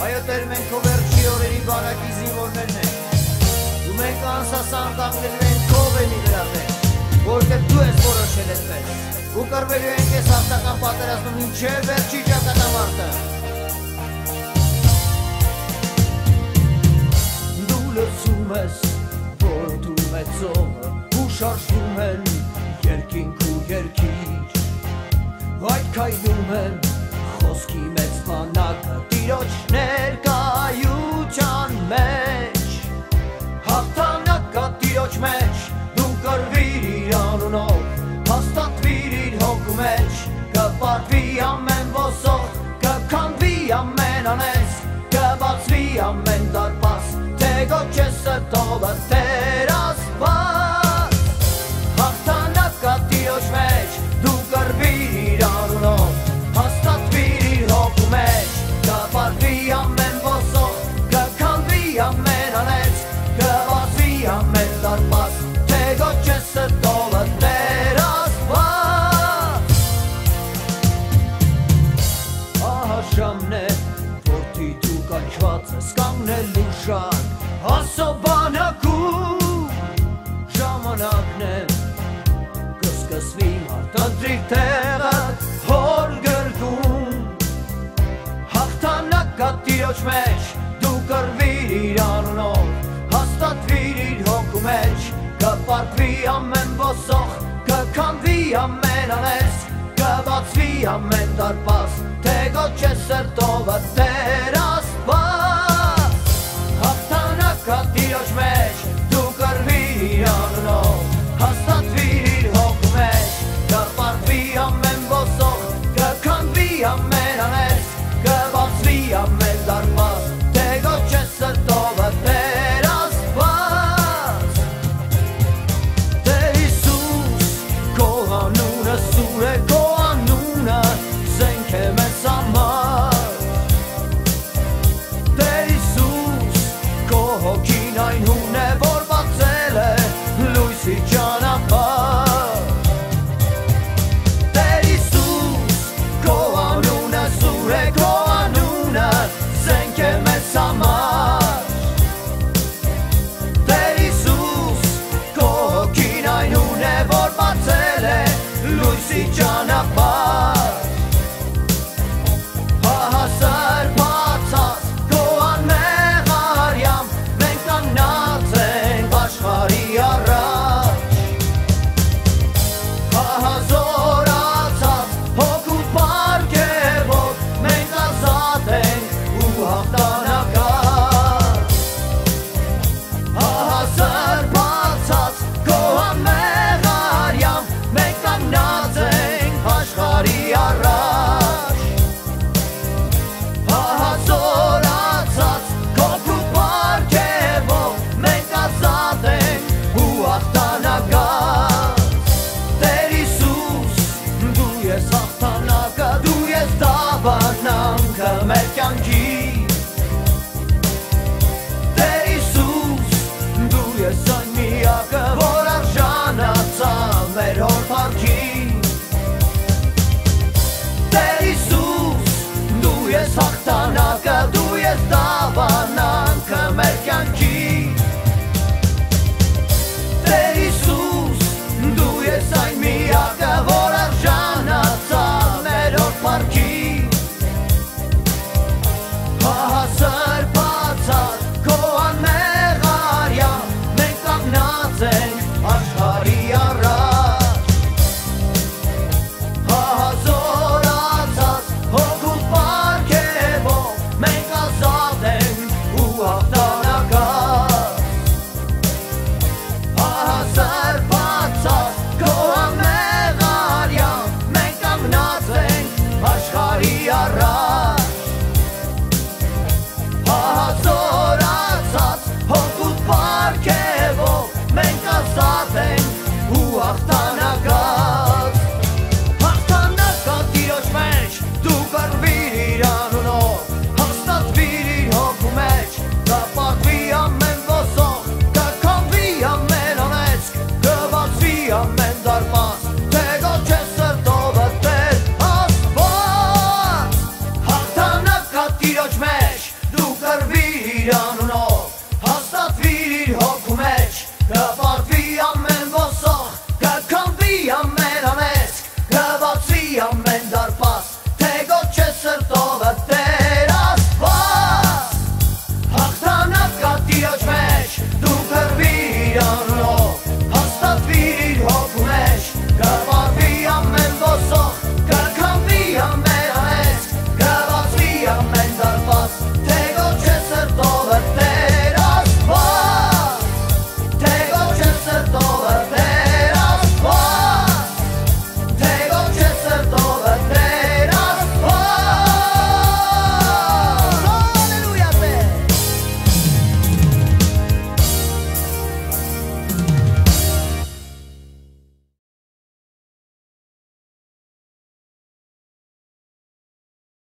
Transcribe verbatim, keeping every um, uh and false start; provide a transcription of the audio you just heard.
Այո տեր մենք քո վերջի օրերի բարակի զինվորներն ենք ու մենք անսասան կանգնելու ենք քո վենի վրա որովհետև դու ես որոշել այդպես ու կռվելու ենք այս հաղթական պատերազմում մինչև վերջի ճակատամարտը Դու լսում ես որոտում է ծովը ու շարժվում են երկինք ու երկիր Այդ քայլում են խոսքի մեծ բանակը տիրոջ ներկայության մեջ Հաղթանակա տիրոջ մեջ դու կռվիր իր անունով հաստատվիր իր հոգու մեջ կպարտվի ամեն ոսող կքանդվի ամեն անես կբացվի ամեն դարպաս թե գոչես սրտովը Տեր Աստված Հաղթանակա տիրոջ մեջ դու կռվիր իր անունով հաստատվիր իր հոգու մեջ կպարտվի ամեն ոսող կքանդվի ամեն անես կբացվի ամեն դարպաս թե գոչես սրտովը Տեր Աստված Ահա ժամն է որդի դու կանչված ես կանգնելու շարք ասո բանակում ժամանակն է կսկսվի մարտադրի տեղը հոր գրկում հաղթանակա տիրոջ մեջ դու կռվիր իր անունով հաստատվիր իր հոգու մեջ կպարտվի ամեն ոսող կքանդվի ամեն անես կբացվի ամեն դարպաս թե գոչես սրտովը Տեր Աստված հաղթանակա տիրոջ մեջ դու կռվիր իր անունով հաստատվիր իր հոգու մեջ կպարտվի ամեն ոսող կքանդվի ամեն անես կբացվի ամեն դարպաս թե գոչես սրտովը Տեր Աստված Տեր Հիսուս քո անունը սուր է քո անունը զենք է մեզ համար Տեր Հիսուս քո հոգին այն հուն է որ բացել է լույսի ճանապարհ Տեր Հիսուս քո անունը սուր է քո անունը զենք է մեզ համար Տեր Հիսուս քո հոգին այն հուն է որ բացել է լույսի ճանապարհ Հահասար բացած քո անմեղ արյամբ մենք կանգնած ենք աշխարհի առաջ Հահազորացած հոգու պարգևով մենք ազատ ենք ու հաղթանակած Հահասար բացած քո անմեղ արյամբ մենք կանգնած ենք աշխարհի առաջ Հահազորացած հոգու պարգևով մենք ազատ ենք ու հաղթանակած Տեր Հիսուս դու ես հաղթանակը դու ես դավանանքը մեր կյանքի Տեր Հիսուս դու ես այն միակը որ արժանացավ մեր հոր փառքին Տեր Հիսուս դու ես հաղթանակը դու ես դավանանքը